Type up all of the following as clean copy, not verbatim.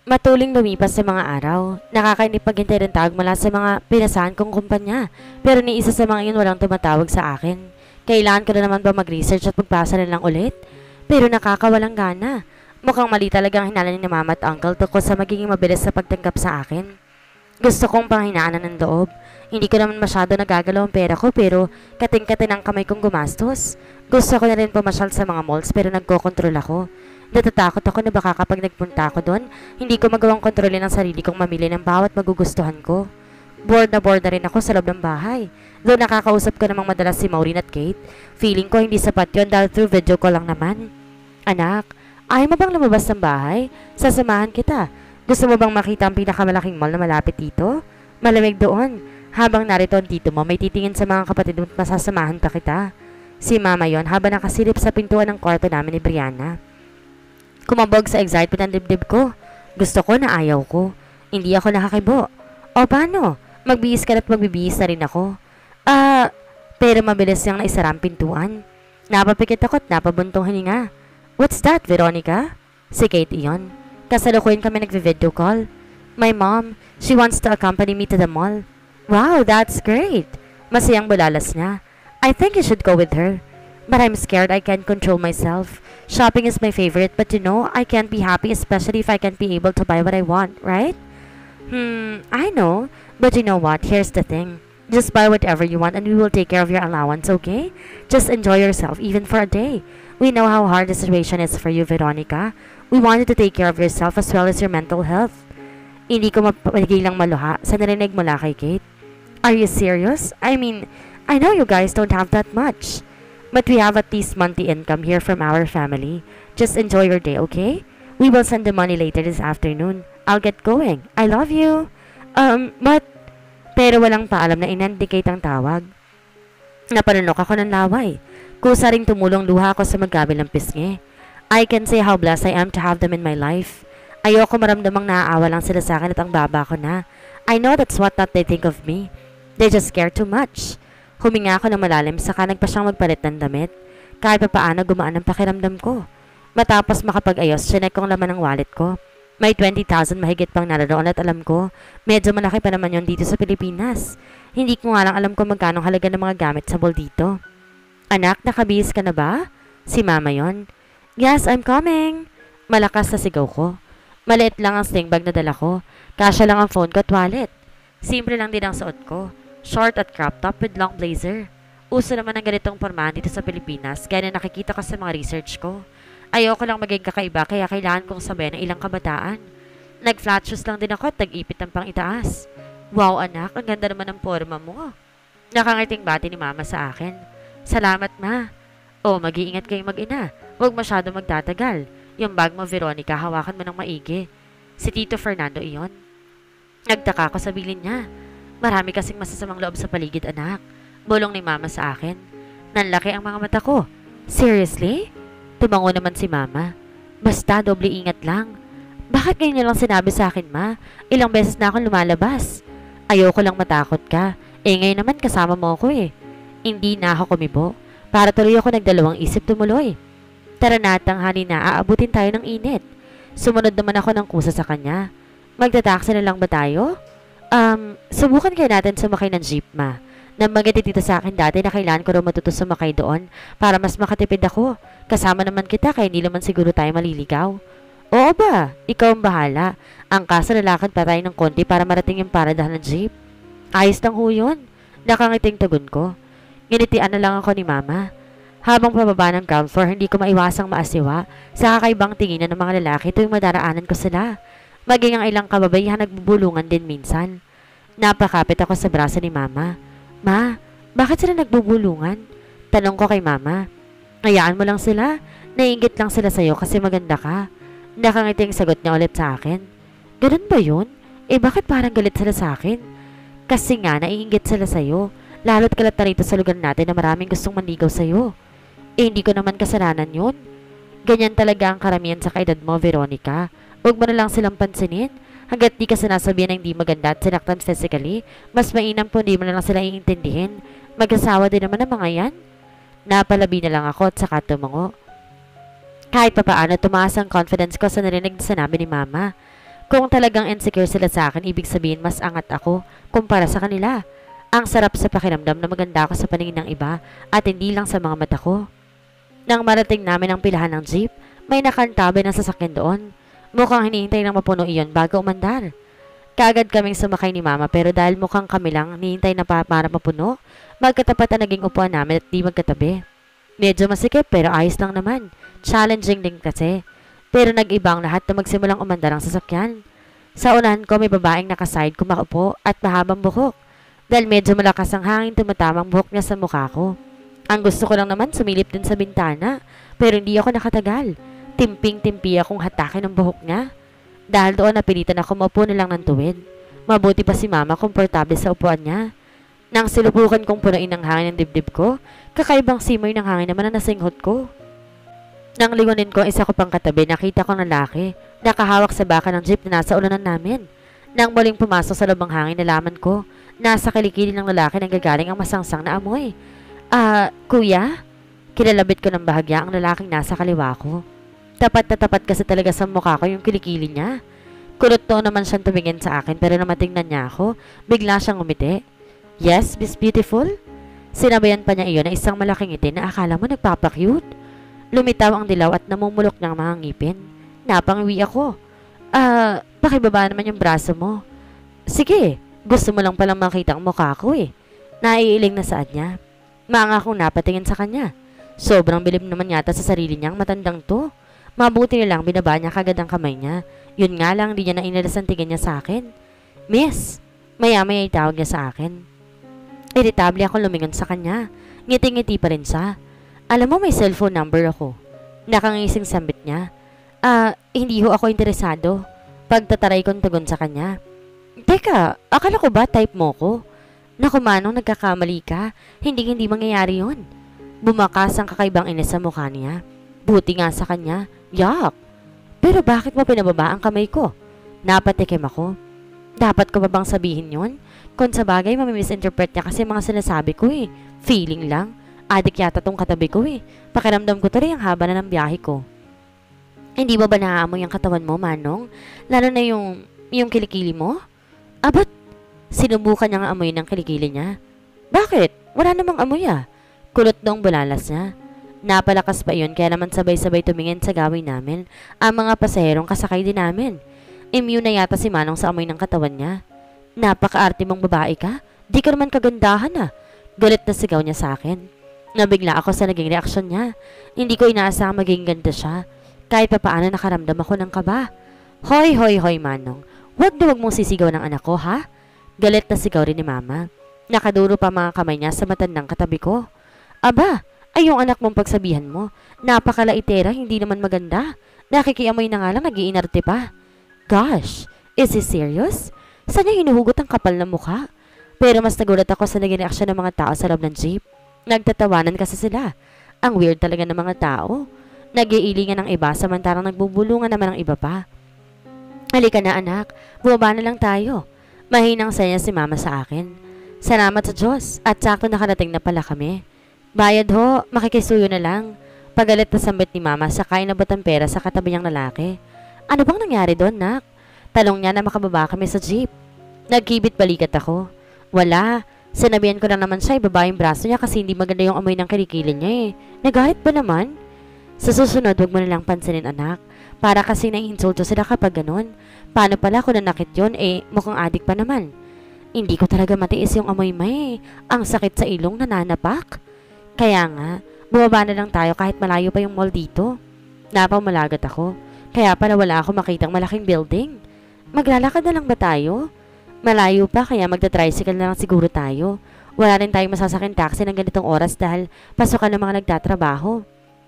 Matuling lumipas sa mga araw. Nakakainip paghintay ng tawag mula sa mga pinasahan kong kumpanya. Pero ni isa sa mga iyon walang tumatawag sa akin. Kailangan ko na naman ba mag-research at magpasa na lang ulit? Pero nakakawalang gana. Mukhang mali talaga ang hinala ni mama at uncle tungkol sa magiging mabilis sa pagtanggap sa akin. Gusto kong panghinaan ng loob. Hindi ko naman masyado nagagalaw ang pera ko pero kating-kating ang kamay kong gumastos. Gusto ko na rin pumasyal sa mga malls pero nagkokontrol ako. Natatakot ako na baka kapag nagpunta ako doon, hindi ko magawang kontrolin ang sarili kong mamili ng bawat magugustuhan ko. Bored na rin ako sa loob ng bahay. Though nakakausap ko namang madalas si Maureen at Kate, feeling ko hindi sapat yun dahil through video call lang naman. Anak, ayaw mo bang lumabas ng bahay? Sasamahan kita. Gusto mo bang makita ang pinakamalaking mall na malapit dito? Malamig doon. Habang narito ang tito mo, may titingin sa mga kapatid mo at masasamahan pa kita. Si mama yon habang nakasilip sa pintuan ng kwarto namin ni Brianna. Kumabog sa excitement ang dibdib ko. Gusto ko na ayaw ko. Hindi ako nakakibo. O paano? Magbihis ka at magbibihis na rin ako. Pero mabilis siyang naisara ang pintuan. Napapikit ako at napabuntong hininga. What's that, Veronica? Si Kate iyon. Kasalukuyan kami nagvi-video call. My mom, she wants to accompany me to the mall. Wow, that's great. Masayang bulalas niya. I think you should go with her. But I'm scared I can't control myself. Shopping is my favorite, but I can't be happy especially if I can't be able to buy what I want, right? I know. But you know what? Here's the thing. Just buy whatever you want and we will take care of your allowance, okay? Just enjoy yourself, even for a day. We know how hard the situation is for you, Veronica. We want you to take care of yourself as well as your mental health. Hindi ko mapagilang maluha sa narinig mula kay Kate. Are you serious? I mean, I know you guys don't have that much. But we have at least monthly income here from our family. Just enjoy your day, okay? We will send the money later this afternoon. I'll get going. I love you. But... Pero walang paalam na in-indicate ang tawag. Napanunok ako ng laway. Kusa ring tumulong luha ako sa magkabilang pisngi. I can say how blessed I am to have them in my life. Ayoko maramdamang naaawa lang sila sa akin at ang baba ko na. I know that's what they think of me. They just care too much. Huminga ako ng malalim saka nagpa siyang magpalit ng damit. Kahit pa paano gumaan ang pakiramdam ko. Matapos makapag-ayos, sinek kong laman ng wallet ko. May 20,000 mahigit pang naroon at alam ko, medyo malaki pa naman yon dito sa Pilipinas. Hindi ko nga lang alam kung magkano halaga ng mga gamit sa mall dito. Anak, nakabihis ka na ba? Si mama yon. Yes, I'm coming. Malakas sa sigaw ko. Maliit lang ang sling bag na dala ko. Kasya lang ang phone ko at wallet. Simple lang din ang suot ko. Short at crop top with long blazer. Uso naman ang ganitong pormahan dito sa Pilipinas gaya na nakikita ko sa mga research ko. Ayoko lang maging kakaiba kaya kailangan kong sabihin ng ilang kabataan. Nag-flat shoes lang din ako at nag-ipit ng pang itaas. Wow anak, ang ganda naman ng porma mo. Nakangiting bati ni mama sa akin. Salamat ma. Oh, mag-iingat kayong mag-ina. Huwag masyado magtatagal. Yung bag mo Veronica, hawakan mo ng maigi. Si Tito Fernando iyon. Nagtaka ko sa bilin niya. Marami kasing masasamang loob sa paligid anak. Bulong ni mama sa akin. Nanlaki ang mga mata ko. Seriously? Tumango naman si mama. Basta doble ingat lang. Bakit ngayon niya lang sinabi sa akin ma? Ilang beses na akong lumalabas. Ayoko lang matakot ka. Ngayon naman kasama mo ako eh. Hindi na ako kumibo. Para tuloy ako nagdalawang isip tumuloy. Tara na tanghali na aabutin tayo ng init. Sumunod naman ako ng kusa sa kanya. Magtataksi na lang ba tayo? Subukan kaya natin sumakay ng jeep, ma. Nabanggit dito sa akin dati na kailangan ko raw matuto sumakay doon para mas makatipid ako. Kasama naman kita kaya hindi naman siguro tayo maliligaw. Oo ba? Ikaw ang bahala. Ang kaso lalakad pa tayo ng konti para marating yung paradahan ng jeep. Ayos lang ho yun. Nakangiting tugon ko. Nginitian na lang ako ni mama. Habang pababa ng ground floor, hindi ko maiwasang maasiwa sa kakaibang tinginan ng mga lalaki tuwing madaraanan ko sila. Maging ang ilang kababaihan nagbubulungan din minsan. Napakapit ako sa braso ni mama. Ma, bakit sila nagbubulungan? Tanong ko kay mama. Hayaan mo lang sila. Naiinggit lang sila sa'yo kasi maganda ka. Nakangiting sagot niya ulit sa akin. Ganun ba yun? Bakit parang galit sila sa akin? Kasi nga, naiinggit sila sa'yo. Lalo't kalat na rito sa lugar natin na maraming gustong manligaw sa'yo. Hindi ko naman kasalanan yun. Ganyan talaga ang karamihan sa kaedad mo, Veronica. Huwag mo na lang silang pansinin. Hanggat di ka sinasabihan ng hindi maganda at sinaktan physically, mas mainam po hindi mo na lang sila iintindihin. Mag-asawa din naman ang mga yan. Napalabi na lang ako at saka tumango. Kahit papaano tumaas ang confidence ko sa narinig sa namin ni mama. Kung talagang insecure sila sa akin, ibig sabihin mas angat ako kumpara sa kanila. Ang sarap sa pakiramdam na maganda ako sa paningin ng iba at hindi lang sa mga mata ko. Nang marating namin ang pilahan ng jeep, may nakantabi ng sasakyan doon. Mukhang hinihintay ng mapuno iyon bago umandar. Kaagad kaming sumakay ni Mama pero dahil mukhang kami lang hinihintay na para mapuno, magkatapat na naging upuan namin at di magkatabi. Medyo masikip pero ayos lang naman. Challenging din kasi. Pero nag-iba ang lahat na magsimulang umandar ang sasakyan. Sa unahan ko may babaeng nakaside kumakaupo at mahabang buhok. Dahil medyo malakas ang hangin tumatamang buhok niya sa mukha ko. Ang gusto ko lang naman sumilip din sa bintana pero hindi ako nakatagal. Timping-timpi akong hatakin ang buhok niya. Dahil doon napilitan ako maupo na lang ng tuwid. Mabuti pa si Mama komportable sa upuan niya. Nang silubukan kong punuin ng hangin ng dibdib ko, kakaibang simoy ng hangin naman ang nasinghot ko. Nang lingunin ko ang isa ko pang katabi, nakita ko ng lalaki, nakahawak sa baka ng jeep na nasa ulanan namin. Nang muling pumasok sa lubang hangin, nalaman ko, nasa kilikili ng lalaki nang gagaling ang masangsang na amoy. Kuya? Kilalabit ko ng bahagya ang lalaking nasa kaliwa ko. Tapat na tapat kasi talaga sa mukha ko yung kilikili niya. Kulot to naman siyang tumingin sa akin pero nang matingnan niya ako, bigla siyang umiti. Yes, Miss Beautiful? Sinabayan pa niya iyon na isang malaking ngiti na akala mo nagpapakyut. Lumitaw ang dilaw at namumulok niyang mga ngipin. Napangwi ako. Pakibaba naman yung braso mo. Sige, gusto mo lang palang makita ang mukha ko eh. Naiiling na saad niya. Maanga akong napatingin sa kanya. Sobrang bilib naman yata sa sarili niyang matandang to. Mabuti nilang binaba niya kagad ang kamay niya. Yun nga lang, di niya na inalas ang tingin niya sa akin. Miss, maya-maya itawag niya sa akin. Irritable akong lumingon sa kanya. Ngiti-ngiti pa rin siya. Alam mo may cellphone number ako. Nakangising sambit niya. Hindi ho ako interesado. Pagtataray kong tugon sa kanya. Teka, akala ko ba type mo ko? Naku Manong, nagkakamali ka. Hindi mangyayari yun. Bumakas ang kakaibang inis sa mukha niya. Buti nga sa kanya. Yak! Pero bakit mo pinababa ang kamay ko? Napatikim ako. Dapat ko ba bang sabihin yun? Kung sa bagay, mamimisinterpret niya kasi mga sinasabi ko eh. Feeling lang. Adik yata tong katabi ko eh. Pakiramdam ko tuloy ang haba na ng biyahe ko. Hindi ba naaamoy ang katawan mo, Manong? Lalo na yung kilikili mo? Ba't sinubukan niya nga amoy ng kilikili niya? Bakit? Wala namang amoy ah. Kulot noong bulalas niya. Napalakas pa iyon kaya naman sabay-sabay tumingin sa gawin namin ang mga pasaherong kasakay din namin. Immune na yata si Manong sa amoy ng katawan niya. Napaka-arte mong babae ka? Di ka naman kagandahan ah. Galit na sigaw niya sa akin. Nabigla ako sa naging reaksyon niya. Hindi ko inaasang maging ganda siya. Kahit pa paano nakaramdam ako ng kaba. Hoy, Manong. Huwag mong sisigaw ng anak ko, ha? Galit na sigaw rin ni Mama. Nakaduro pa mga kamay niya sa matandang katabi ko. Aba, ay yung anak mong pagsabihan mo. Napakalaitera, hindi naman maganda. Nakikiamoy na nga lang, nag-iinarte pa. Gosh, is he serious? Saan niya hinuhugot ang kapal na mukha? Pero mas nagulat ako sa naging reaksyon ng mga tao sa loob ng jeep. Nagtatawanan kasi sila. Ang weird talaga ng mga tao. Nag-iilingan ng iba samantarang nagbubulungan naman ng iba pa. Halika na anak, bumaba na lang tayo. Mahinang saya si Mama sa akin. Salamat sa Diyos at sakto nakarating na pala kami. Bayad ho, makikisuyo na lang. Pagalit na sambit ni Mama sakay na batang pera sa katabi niyang lalaki. Ano bang nangyari doon, nak? Talong niya na makababa kami sa jeep. Nagkibit balikat ako. Wala. Sinabihan ko lang naman siya ibaba yung braso niya kasi hindi maganda yung amoy ng kilikili niya eh. Nagalit ba naman? Sa susunod, huwag mo nalang pansinin anak. Para kasi naiinsulto sila kapag ganun. Paano pala kung nanakit yun mukhang adik pa naman. Hindi ko talaga matiis yung amoy may. Ang sakit sa ilong nananapak. Kaya nga, bumaba na lang tayo kahit malayo pa yung mall dito. Napamalagat ako. Kaya pala wala ako makitang malaking building. Maglalakad na lang ba tayo? Malayo pa kaya magta-tricycle na lang siguro tayo. Wala rin tayong masasakin taxi ng ganitong oras dahil pasukan ng mga nagtatrabaho.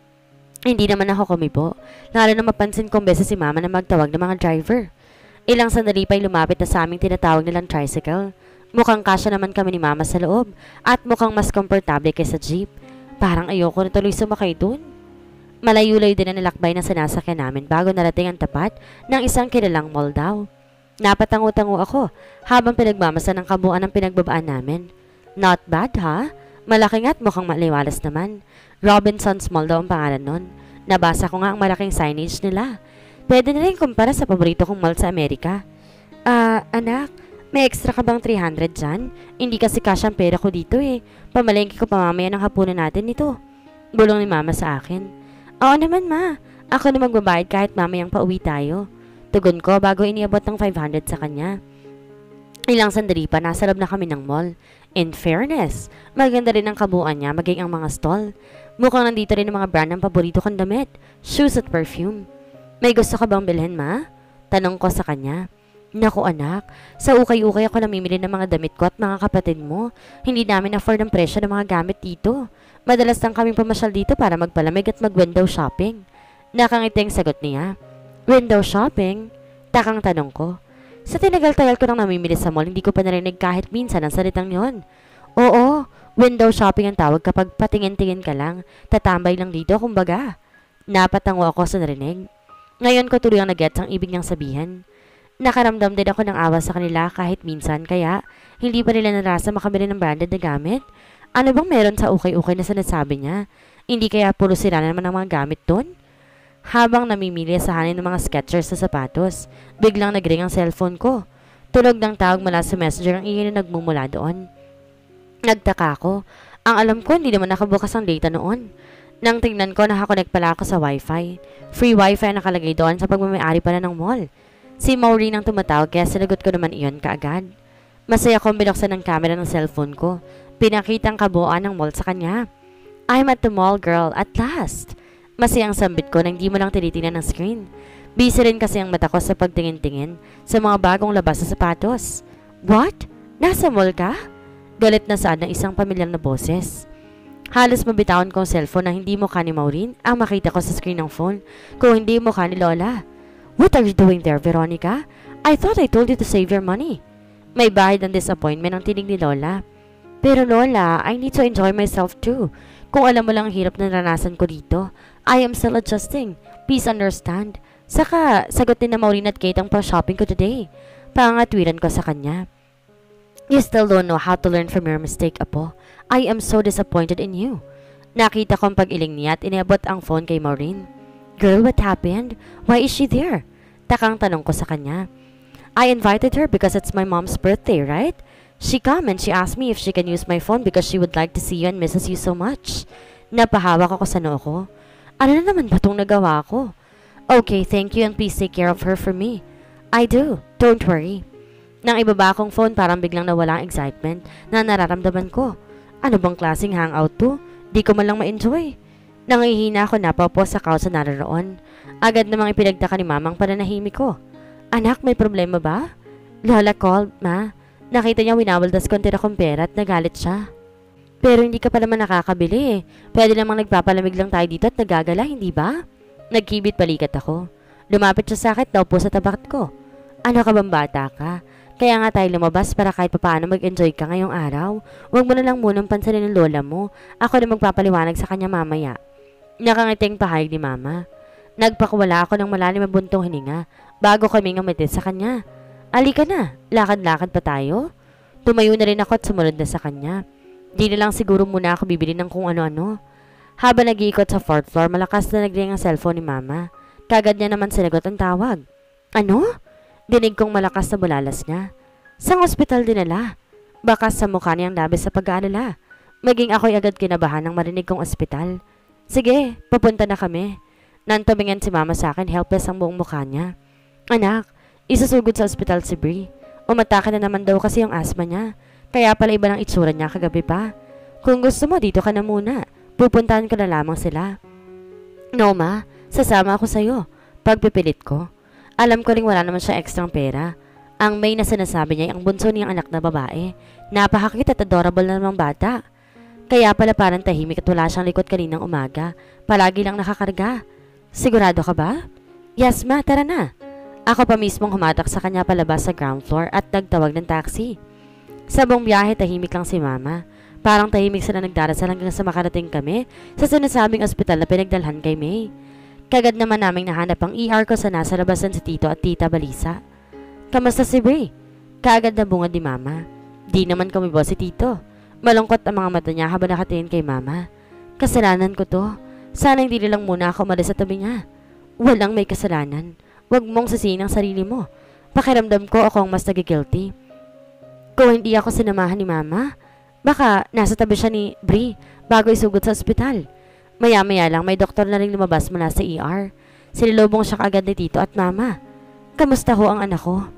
Hindi naman ako kumibo. Lalo na mapansin kong beses si Mama na magtawag ng mga driver. Ilang sandali pa'y lumapit na sa aming tinatawag nilang tricycle. Mukhang kasya naman kami ni Mama sa loob at mukhang mas komportable kaysa jeep. Parang ayoko na tuloy sumakay dun. Malayo-layo din na nilakbay na sinasakyan namin bago narating ang tapat ng isang kilalang mall daw. Napatango-tango ako habang pinagmamasa ng kabuuan ng pinagbabaan namin. Not bad ha? Malaki nga't mukhang maliwalas naman. Robinson's Mall daw ang pangalan nun. Nabasa ko nga ang malaking signage nila. Pwede na rin kumpara sa paborito kong mall sa Amerika. Anak, may extra ka bang 300 dyan? Hindi kasi cash ang pera ko dito eh. Pamalengke ko pa mamaya ng hapunan natin nito. Bulong ni mama sa akin. Oo naman ma, ako na magbabayad kahit mamayang pauwi tayo. Tugon ko bago iniabot ng 500 sa kanya. Ilang sandali pa nasa loob na kami ng mall. In fairness, maganda rin ang kabuuan niya maging ang mga stall. Mukhang nandito rin ang mga brand ng paborito kong damit, shoes at perfume. May gusto ka bang bilhin ma? Tanong ko sa kanya. Naku anak, sa ukay-ukay ako namimili ng mga damit ko at mga kapatid mo. Hindi namin afford ang presyo ng mga gamit dito. Madalas lang kaming pamasyal dito para magpalamig at mag-window shopping. Nakangiti ang sagot niya. Window shopping? Takang tanong ko. Sa tinagal-tagal ko nang namimili sa mall, hindi ko pa narinig kahit minsan ang salitang yon. Oo, window shopping ang tawag kapag patingin-tingin ka lang. Tatambay lang dito kumbaga. Napatango ako sa narinig. Ngayon ko tuloy ang nag-gets ang ibig niyang sabihin. Nakaramdam din ako ng awa sa kanila kahit minsan kaya hindi pa nila narasa makabili ng branded na gamit. Ano bang meron sa ukay-ukay na sinasabi niya? Hindi kaya puro sira na naman ang mga gamit doon? Habang namimili sa hanin ng mga Skechers sa sapatos, biglang nagring ang cellphone ko. Tunog ng tawag mula sa messenger ang ingay na nagmumula doon. Nagtaka ako. Ang alam ko hindi naman nakabukas ang data noon. Nang tingnan ko, nakakonect pala ako sa wifi. Free wifi ang nakalagay doon sa pagmamayari pala ng mall. Si Maureen ang tumatawag kaya sinagot ko naman iyon kaagad. Masaya kong binuksan ng camera ng cellphone ko. Pinakita ang kabuuan ng mall sa kanya. I'm at the mall girl, at last. Masaya ang sambit ko nang di mo lang tinitingnan ng screen. Busy rin kasi ang mata ko sa pagtingin-tingin sa mga bagong labas sa sapatos. What? Nasa mall ka? Galit na saan ng isang pamilyar na boses. Halos mabitawan ko ang cellphone na hindi mukha ni Maureen ang makita ko sa screen ng phone kung hindi mukha ni Lola. What are you doing there, Veronica? I thought I told you to save your money. May bahid ng disappointment ang tinig ni Lola. Pero Lola, I need to enjoy myself too. Kung alam mo lang ang hirap na naranasan ko dito, I am still adjusting. Please understand. Saka, sagot din na Maureen at Kate ang pa-shopping ko today. Pangatwiran ko sa kanya. You still don't know how to learn from your mistake, Apo. I am so disappointed in you. Nakita ko ang pag-iling niya at iniabot ang phone kay Maureen. Girl, what happened? Why is she there? Takang tanong ko sa kanya. I invited her because it's my mom's birthday, right? She come and she asked me if she can use my phone because she would like to see you and misses you so much. Napahawak ako sa noo ko. Ano na naman ba itong nagawa ko? Okay, thank you and please take care of her for me. I do. Don't worry. Nang ibaba akong phone parang biglang nawala ang excitement na nararamdaman ko. Ano bang klaseng hangout to? Di ko man lang ma-enjoy. Nangihina ako napapo sa couch na naroon. Agad namang ipinagtaka ni mamang pananahimik ko. Anak, may problema ba? Lola called, ma. Nakita niya winawaldas ko ang tira kong pera at nagalit siya. Pero hindi ka pa naman nakakabili eh. Pwede namang nagpapalamig lang tayo dito at nagagala, hindi ba? Nagkibit balikat ako. Lumapit siya sa akin daw po sa tabakat ko. Ano ka bang bata ka? Kaya nga tayo lumabas para kahit papaano mag-enjoy ka ngayong araw. Huwag mo na lang munang pansinin ng lola mo. Ako na magpapaliwanag sa kanya mamaya. Nakangiting pahayag ni mama. Nagpakuwala ako ng malalim na buntong hininga bago kami ngumiti sa kanya. Alika na, lakad-lakad pa tayo. Tumayo na rin ako at sumunod na sa kanya. Di na lang siguro muna ako bibili ng kung ano-ano. Habang nag-iikot sa 4th floor, malakas na nagring ang cellphone ni mama. Kagad niya naman sinagot ang tawag. Ano? Dinig kong malakas na bulalas niya. Sang ospital dinala. Bakas sa mukha niyang labis sa pag-aalala. Maging ako'y agad kinabahan nang marinig kong ospital. Sige, papunta na kami. Nantumingin si mama sa akin, helpless ang buong mukha niya. Anak, isusugod sa ospital si Brie. Umatake na naman daw kasi yung asthma niya. Kaya pala iba ng itsura niya kagabi pa. Kung gusto mo, dito ka na muna. Pupuntahan ko na lamang sila. No ma, sasama ako sa'yo. Pagpipilit ko. Alam ko rin wala naman siya ekstrang pera. Ang may na sinasabi niya ay ang bunso niyang anak na babae. Napakakit at adorable na namang bata. Kaya pala parang tahimik at wala siyang likod kaninang umaga. Palagi lang nakakarga. Sigurado ka ba? Yes ma, tara na. Ako pa mismong humatak sa kanya palabas sa ground floor at nagtawag ng taxi. Sa buong biyahe tahimik lang si mama. Parang tahimik sila nagdarasal hanggang sa makarating kami sa sinasabing ospital na pinagdalhan kay May. Kagad naman naming nahanap ang ER ko sa nasa labasan si Tito at Tita Balisa. Kamusta si Brie? Kaagad na bungad ni Mama. Di naman kumibo si Tito. Malungkot ang mga mata niya habang nakatingin kay Mama. Kasalanan ko to. Sana hindi lang muna ako umalis sa tabi niya. Walang may kasalanan. Huwag mong sisihin ang sarili mo. Pakiramdam ko ako ang mas nagigilty. Kung hindi ako sinamahan ni Mama, baka nasa tabi siya ni Brie bago isugod sa ospital. Maya-maya lang may doktor na rin lumabas mula sa ER. Sinilubong siya kaagad ni Tito at Mama. Kamusta ho ang anak ko?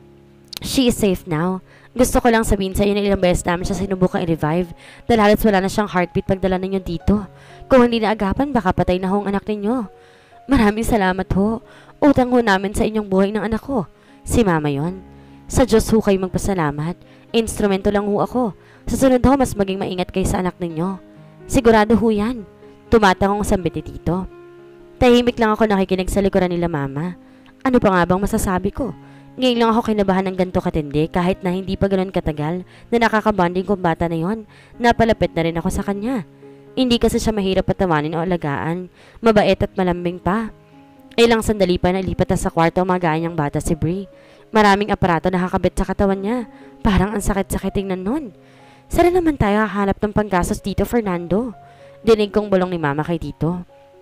She is safe now. Gusto ko lang sabihin sa iyo na ilang beses namin siya sinubukang i-revive dahil halos wala na siyang heartbeat pagdala ninyo dito. Kung hindi naagapan, baka patay na ho ang anak ninyo. Maraming salamat ho. Utang ho namin sa inyong buhay ng anak ko. Si Mama yon. Sa Diyos ho kayo magpasalamat. Instrumento lang ho ako. Sa sunod ho, mas maging maingat kayo sa anak ninyo. Sigurado ho yan. Tumatangong sambit ni Tito. Tahimik lang ako nakikinig sa likuran nila Mama. Ano pa nga bang masasabi ko? Ngayon lang ako kinabahan ng ganito katindi kahit na hindi pa ganoon katagal na nakakabanding kong bata na yon. Napalapit na rin ako sa kanya. Hindi kasi siya mahirap patawanin o alagaan. Mabait at malambing pa. Ilang sandali pa nalipat na sa kwarto ang magaan niyang bata si Brie. Maraming aparato nakakabit sa katawan niya. Parang ang sakit-sakit tingnan nun. Saan naman tayo hahanap ng panggastos dito, Fernando? Dinig kong bulong ni Mama kay Tito.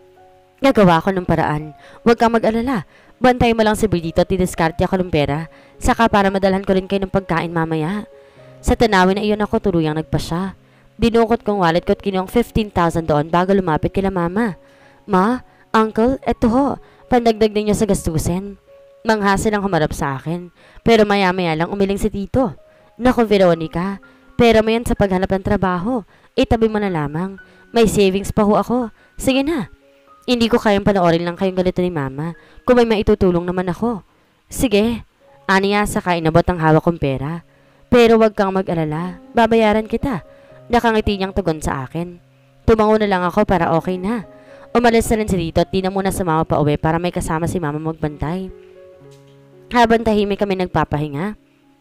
Gagawa ko ng paraan. Huwag kang mag-alala. Bantay mo lang si Brie dito at didiskarte ako ng pera. Saka para madalhan ko rin kayo ng pagkain mamaya. Sa tanawin na iyon ako tuluyang nagpasya. Dinukot kong wallet ko at kinuha 15,000 doon bago lumapit kila Mama. Ma, Uncle, eto ho. Pandagdag ninyo sa gastusin. Manghasil ang humarap sa akin. Pero maya-maya lang umiling si Tito. Naku, Veronica, pera mo yan sa paghanap ng trabaho. Itabi mo na lamang. May savings pa ho ako. Sige na. Hindi ko kayang panoorin lang kayong galito ni Mama. Kung may maitutulong naman ako. Sige. Aniya saka inabot ang hawak kong pera. Pero wag kang mag-alala. Babayaran kita. Nakangiti niyang tugon sa akin. Tumango na lang ako para okay na. Umalis na rin si Tito at di na muna sumama pa uwi para may kasama si Mama magbantay. Habang tahimik kami nagpapahinga,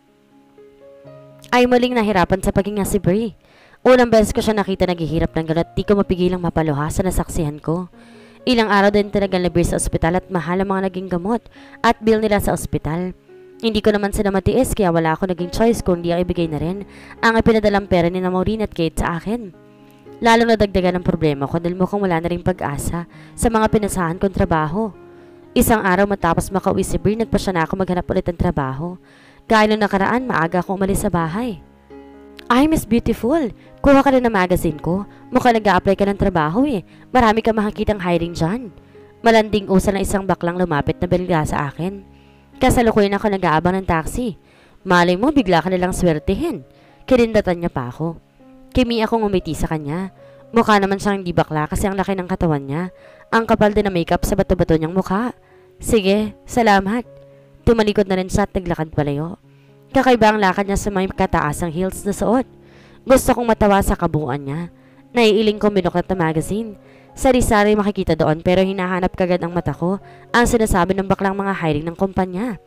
ay muling nahirapan sa paghinga si Brie. Unang beses ko siya nakita naghihirap ng gano'n at di ko mapigilang mapaluha sa nasaksihan ko. Ilang araw din talagang labir sa ospital at mahal ang mga naging gamot at bill nila sa ospital. Hindi ko naman sila matiis kaya wala ako naging choice kundi ang ibigay na rin ang ipinadalang pera ni na Maureen at Kate sa akin. Lalong nadagdagan ang problema ko dahil mukhang wala na rin pag-asa sa mga pinasahan kong trabaho. Isang araw matapos makauwi si Brie, nagpasya na ako maghanap ulit ng trabaho. Gaya nung nakaraan, maaga akong umalis sa bahay. Ay, Miss Beautiful, kuha ka na ng magazine ko. Mukhang nag-a-apply ka ng trabaho eh. Marami ka makikitang hiring dyan. Malanding usal ng isang baklang lumapit na bilga sa akin. Kasalukuyan ako nag-aabang ng taxi. Malay mo, bigla ka nalang swertihin. Kinindatan niya pa ako. Kimi akong umiti sa kanya. Mukha naman siyang hindi bakla kasi ang laki ng katawan niya. Ang kapal din na makeup sa bato-bato niyang mukha. Sige, salamat. Tumalikod na rin siya at naglakad palayo. Kakaiba ang lakad niya sa may kataasang heels na suot. Gusto kong matawa sa kabuuan niya. Naiiling kong binuklat na magazine. Sari-sari makikita doon pero hinahanap kagad ang mata ko ang sinasabi ng baklang mga hiring ng kumpanya.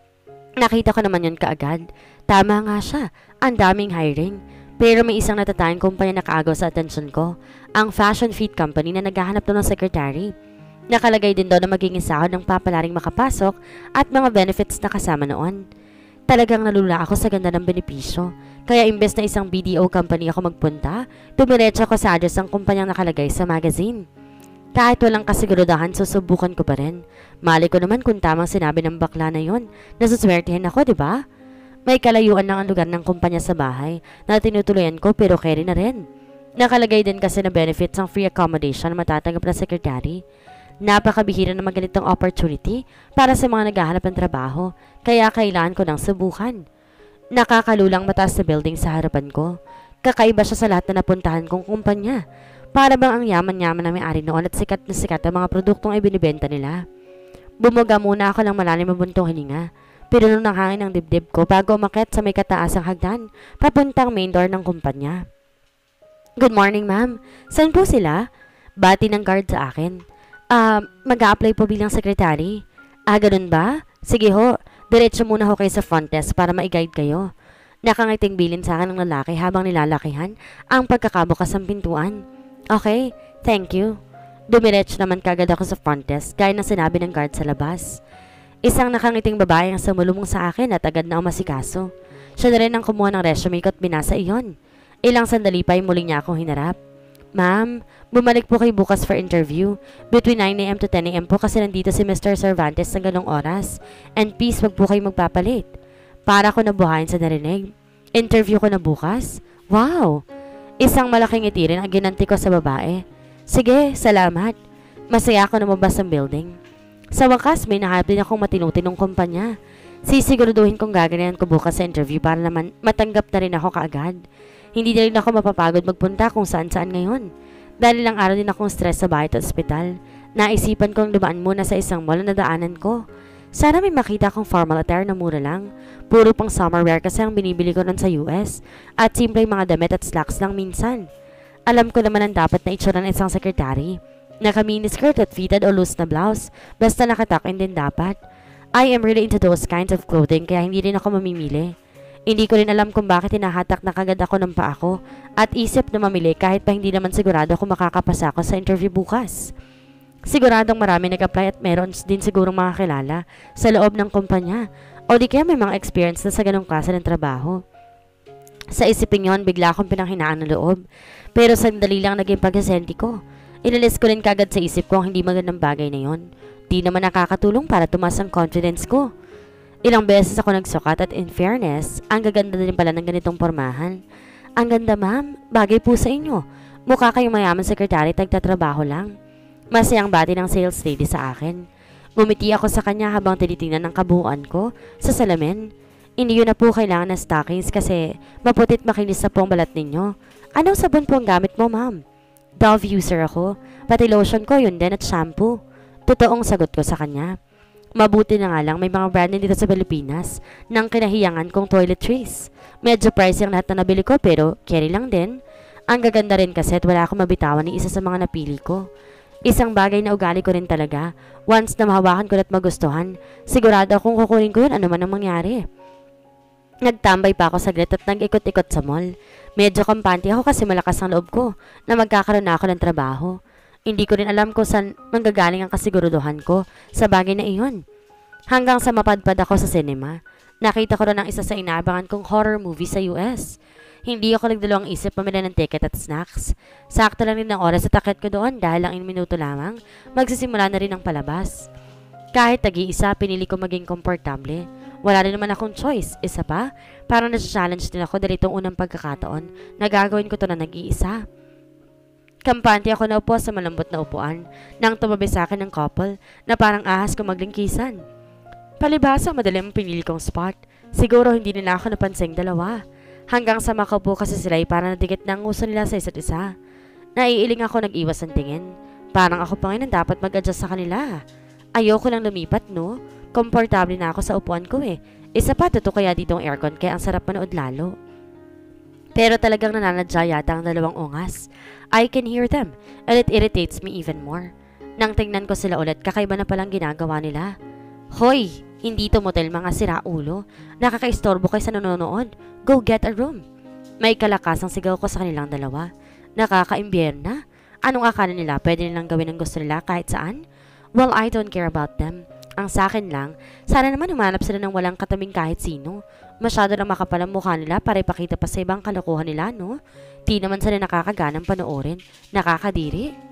Nakita ko naman yun kaagad. Tama nga siya, ang daming hiring. Pero may isang natatayang kumpanya na kaagaw sa atensyon ko. Ang Fashion Feed Company na naghahanap doon ng secretary. Nakalagay din doon na magiging sahod ng papalaring makapasok at mga benefits na kasama noon. Talagang nalula ako sa ganda ng benepisyo. Kaya imbes na isang BDO company ako magpunta, tumiretso ako sa address ng kumpanyang nakalagay sa magazine. Kahit walang kasigurudahan, susubukan ko pa rin. Mali ko naman kung tamang sinabi ng bakla na yon. Nasuswertihin ako, di ba? May kalayuan lang ang lugar ng kumpanya sa bahay na tinutuluyan ko pero carry na rin. Nakalagay din kasi na benefits ang free accommodation na matatanggap na sekretary. Napakabihira na ganitong opportunity para sa mga naghahanap ng trabaho, kaya kailangan ko ng subukan. Nakakalulang mataas na building sa harapan ko. Kakaiba siya sa lahat na napuntahan kong kumpanya. Para bang ang yaman-yaman na may-ari noon at sikat na sikat ang mga produktong ibinibenta nila. Bumuga muna ako ng malalim na buntong hininga. Pero nung hangin ang dibdib ko bago umakyat sa may kataasang hagdan, papuntang main door ng kumpanya. Good morning, ma'am. Saan po sila? Bati ng guard sa akin. Mag-a-apply po bilang sekretary. Ganun ba? Sige ho, diretso muna ho kayo sa front desk para ma-guide kayo. Nakangiting bilin sa akin ng lalaki habang nilalakihan ang pagkakabukas ng pintuan. Okay, thank you. Dumiretso naman kagad ako sa front desk gaya ng sinabi ng guard sa labas. Isang nakangiting babae ang sumulumong sa akin at agad na umasikaso. Siya na rin ang kumuha ng resume ko at binasa iyon. Ilang sandali pa ay muling niya akong hinarap. Ma'am, bumalik po kayo bukas for interview. Between 9 a.m. to 10 a.m. po kasi nandito si Mr. Cervantes sa ganong oras. And please, wag po kayo magpapalit. Para ko nabuhayin sa narinig. Interview ko na bukas? Wow! Isang malaking ngiti rin ang ginanti ko sa babae. Sige, salamat. Masaya ako na mabas ang building. Sa wakas, may nahanap din akong matinutinong kumpanya. Sisiguraduhin kong gaganayan ko bukas sa interview para naman matanggap na rin ako kaagad. Hindi na rin ako mapapagod magpunta kung saan-saan ngayon. Dahil lang araw din akong stress sa bahay at ospital. Naisipan kong dumaan muna sa isang mall na daanan ko. Sana may makita akong formal attire na mura lang. Puro pang summer wear kasi ang binibili ko nun sa US. At simple mga damit at slacks lang minsan. Alam ko naman ang dapat na itsura ng isang sekretary. Naka-miniskirt at fitted o loose na blouse. Basta nakatakin din dapat. I am really into those kinds of clothing kaya hindi rin ako mamimili. Hindi ko rin alam kung bakit hinahatak na kagad ako ng paa ko at isip na mamili kahit pa hindi naman sigurado kung makakapasa ako sa interview bukas. Siguradong marami nag-apply at meron din sigurong mga kilala sa loob ng kumpanya o di kaya may mga experience na sa ganong klase ng trabaho. Sa isipin yon, bigla akong pinanghinaan ng loob pero sandali lang naging pag-asenti ko. Inalis ko rin kagad sa isip ko ang hindi magandang bagay na yon. Di naman nakakatulong para tumaas ang confidence ko. Ilang beses ako nagsukat at in fairness, ang gaganda din pala ng ganitong pormahan. Ang ganda ma'am, bagay po sa inyo. Mukha kayong mayaman sekretary tagtatrabaho lang. Masayang bati ng sales lady sa akin. Ngumiti ako sa kanya habang tinitingnan ang kabuuan ko sa salamin. Hindi yun na po kailangan ng stockings kasi maputit makinis na po ang balat ninyo. Anong sabon po ang gamit mo ma'am? Dove user ako, pati lotion ko yun din at shampoo. Totoong sagot ko sa kanya. Mabuti na nga lang may mga brand dito sa Pilipinas ng kinahiyangan kong toiletries. Medyo pricey ang lahat na nabili ko pero carry lang din. Ang gaganda rin kasi at wala akong mabitawan ni isa sa mga napili ko. Isang bagay na ugali ko rin talaga. Once na mahawakan ko at magustuhan, sigurado akong kukunin ko yun ano man ang mangyari. Nagtambay pa ako saglit at nag-ikot-ikot sa mall. Medyo kampante ako kasi malakas ang loob ko na magkakaroon na ako ng trabaho. Hindi ko rin alam kung saan manggagaling ang kasiguraduhan ko sa bagay na iyon. Hanggang sa mapadpad ako sa cinema, nakita ko rin ang isa sa inaabangan kong horror movie sa US. Hindi ako nagdalawang isip pamili ng ticket at snacks. Sakto lang rin ang oras at akit ko doon dahil lang 1 minuto lamang, magsisimula na rin ang palabas. Kahit tag-iisa, pinili ko maging komportable. Wala rin naman akong choice. Isa pa, parang nasa-challenge din ako dahil itong unang pagkakataon na gagawin ko to na nag-iisa. Kampante ako na upo sa malambot na upuan nang tumabi sa akin ng couple na parang ahas kong maglingkisan. Palibhasa, madali ang pinili kong spot. Siguro hindi nila ako napansing dalawa. Hanggang sa makaupo kasi sila ay parang nadikit na ang uso nila sa isa't isa. Naiiling ako nag-iwas ng tingin. Parang ako pa ngayon dapat mag-adjust sa kanila. Ayoko lang lumipat no. Komportable na ako sa upuan ko eh. Isa pa to kaya ditong aircon kaya ang sarap manood lalo. Pero talagang nananadya yata ang dalawang ungas. I can hear them and it irritates me even more. Nang tingnan ko sila ulit, kakaiba na palang ginagawa nila. Hoy! Hindi to motel mga siraulo. Nakakaistorbo kayo sa nanonood. Go get a room. May kalakasang sigaw ko sa kanilang dalawa. Nakakaimbierna. Anong akala nila? Pwede nilang gawin ang gusto nila kahit saan? Well, I don't care about them. Ang sakin lang, sana naman humanap sila ng walang kataming kahit sino. Masyado lang makapal ang mukha nila para ipakita pa sa ibang kalokohan nila, no? Di naman sila nakakaganang panoorin. Nakakadiri.